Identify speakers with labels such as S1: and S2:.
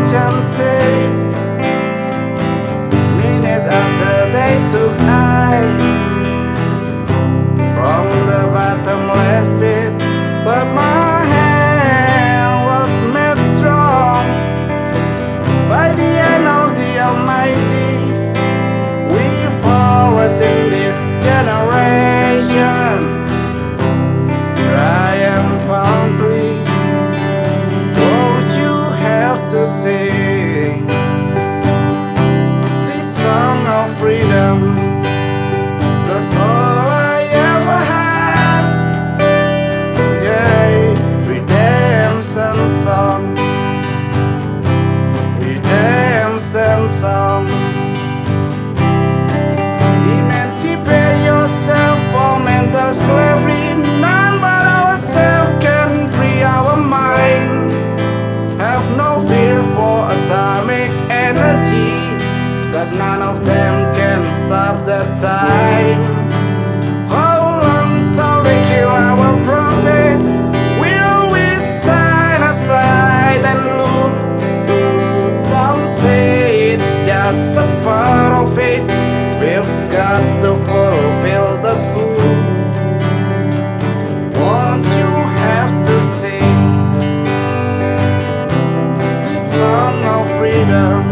S1: chancey. Minute after they took I from the bottomless pit, but my hand was made strong by the hand of the Almighty. We forward in this generation triumphantly. Won't you have to sing this song of freedom? 'Cause all I ever have, yeah, redemption song, redemption song. Emancipate yourself from mental slavery. None but ourselves can free our mind. Have no fear for atomic energy, 'cause none of them can stop the time. How long shall they kill our prophet? Will we stand aside and look? Some say it's just a part of it. We've got to fulfill the book. Won't you have to sing this song of freedom?